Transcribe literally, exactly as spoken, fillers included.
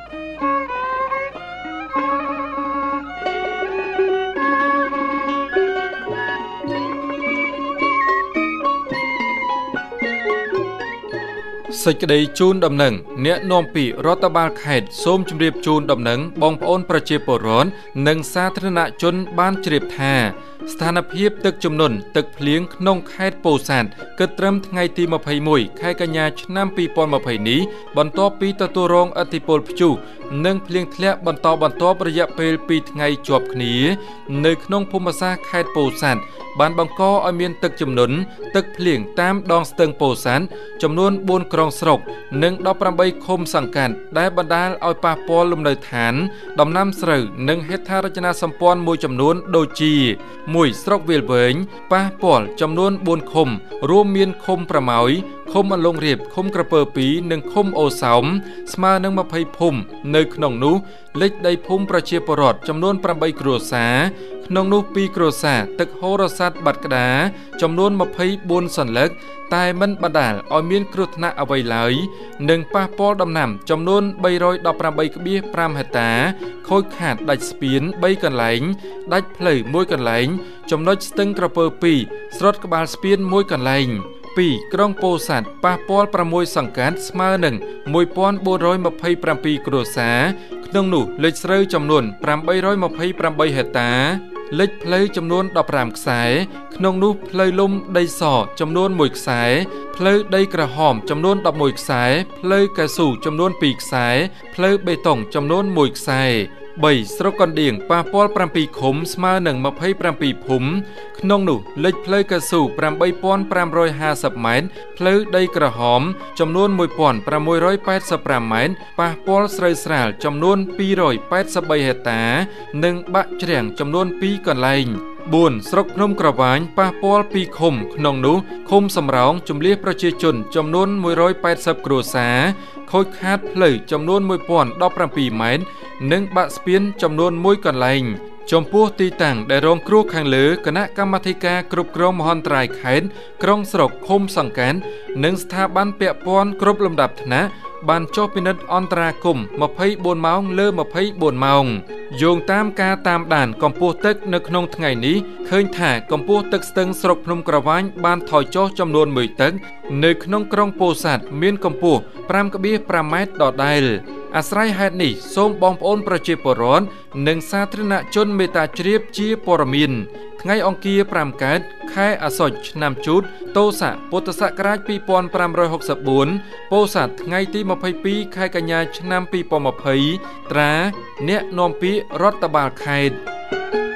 សេចក្តីជូនដំណឹងអ្នកនាំពាក្យរដ្ឋបាលខេត្តសូមជម្រាបជូនដំណឹងបងប្អូនប្រជាពលរដ្ឋនិងសាធារណជនបានជ្រាបថាស្ថានភាពទឹកជំនន់ទឹកភ្លៀងក្នុងខេត្តពោធិ៍សាត់គិតត្រឹមថ្ងៃទីម្ភៃមួយខែកញ្ញាឆ្នាំពីរពាន់ម្ភៃនេះបន្ទាប់ពីទទួលរងឥទ្ធិពលព្យុះនិងភ្លៀងធ្លាក់បន្តបន្ទាប់រយៈពេលពីរថ្ងៃជាប់គ្នានៅក្នុងភូមិសាស្ត្រខេត្តពោធិ៍សាត់បានបង្កឲ្យមានទឹកជំនន់ទឹកភ្លៀងតាមដងស្ទឹងពោធិ៍សាត់ចំនួនបួនក្រុងស្រុកនិងដប់ប្រាំបីឃុំសង្កាត់ដែលបណ្ដាលឲ្យប៉ះពាល់លំនៅឋានដំណាំស្រូវនិងហេដ្ឋារចនាសម្ព័ន្ធមួយចំនួនដូចជាមួយស្រុកវាលវែងប៉ះពាល់ចំនួនបួនឃុំរួមមានឃុំប្រម៉ោយឃុំអន្លង់រៀបឃុំក្រពើពីរនិងឃុំអូសោមស្មើនឹងម្ភៃភូមិនៅក្នុងនោះលេខដីភូមិប្រជាពលរដ្ឋចំនួនប្រាំបីគ្រួសារក្នុងនោះពីរគ្រួសារទឹកហូរសាត់បាត់ក្តារចំនួនម្ភៃបួនសន្លឹកតែមិនបណ្ដាលឲ្យមានគ្រោះថ្នាក់អ្វីឡើយនិងប៉ះពាល់ដំណាំចំនួនបីរយដប់ប្រាំបីគ្បៀសប្រាំហិកតាខូចខាតដាច់ស្ពានបីកន្លែងដាច់ផ្លូវមួយកន្លែងចំណុចស្ទឹងក្រពើពីរស្រុតក្បាលស្ពានមួយកន្លែងពីរក្រុងពោធិ៍សាត់ប៉ះពាល់ប្រាំមួយសង្កាត់ស្មើនឹងមួយពាន់បួនរយម្ភៃប្រាំពីរគ្រួសារក្នុងនោះលេខស្រូវចំនួនប្រាំបីរយម្ភៃប្រាំបីហិកតាលេខផ្លូវចំនួនដប់ប្រាំខ្សែក្នុងនោះផ្លូវលំដីសចំនួនមួយខ្សែផ្លូវដីក្រហមចំនួនដប់មួយខ្សែផ្លូវកៅស៊ូចំនួនពីរខ្សែផ្លូវបេតុងចំនួនមួយខ្សែបីស្រុកកណ្ដៀងប៉ះពាល់ប្រាំពីរឃុំស្មើនឹងម្ភៃប្រាំពីរភូមិក្នុងនោះលេខផ្លូវកៅស៊ូប្រាំបីពាន់ប្រាំរយហាសិបម៉ែត្រផ្លូវដីក្រហមចំនួនមួយពាន់ប្រាំមួយរយប៉ែតសិបប្រាំម៉ែត្រប៉ះពាល់ស្រូវស្រាលចំនួនពីររយប៉ែតសិបបីហិកតានិងបាក់ជ្រាំងចំនួនពីរកន្លែងបួនស្រុកភ្នំក្រវាញប៉ះពាល់ពីរឃុំក្នុងនោះឃុំសំរោងជម្លៀសប្រជាជនចំនួនមួយរយប៉ែតសិបគ្រួសារខូចខាតផ្លូវចំនួនមួយពាន់ដប់ប្រាំពីរម៉ែត្រនិងបាក់ស្ពានចំនួនមួយកន្លែងចំពោះទីតាំងដែលរងគ្រោះខាងលើគណៈកម្មាធិការគ្រប់គ្រងមហន្តរាយខេត្តក្រុងស្រុកឃុំសង្កាត់និងស្ថាប័នពាក់ព័ន្ធគ្រប់លំដាប់ថ្នាក់បានចុះពិនិត្យអន្តរាគមន៍ម្ភៃបួនម៉ោងលើម្ភៃបួនម៉ោងយោងតាមការតាមដានកម្ពស់ទឹកនៅក្នុងថ្ងៃនេះឃើញថាកម្ពស់ទឹកស្ទឹងស្រុកភ្នំក្រវាញបានថយចុះចំនួនមួយតឹកនៅក្នុងក្រុងពោធិ៍សាត់មានកម្ពស់ប្រាំគ្បៀសប្រាំម៉ែត្រដដែលអាស្រ័យហេតុនេះសូមបងប្អូនប្រជាពលរដ្ឋនិងសាធារណជនមេត្តាជ្រាបជាព័ត៌មានថ្ងៃអង្គារប្រាំកើតខែអាសត់ឆ្នាំជូតតោស័កពុទ្ធសករាជពីរពាន់ប្រាំរយហកសិបបួនពោធិ៍សាត់ថ្ងៃទីម្ភៃពីរខែកញ្ញាឆ្នាំពីរពាន់ម្ភៃត្រាអ្នកនាំពាក្យរដ្ឋបាលខេត្ត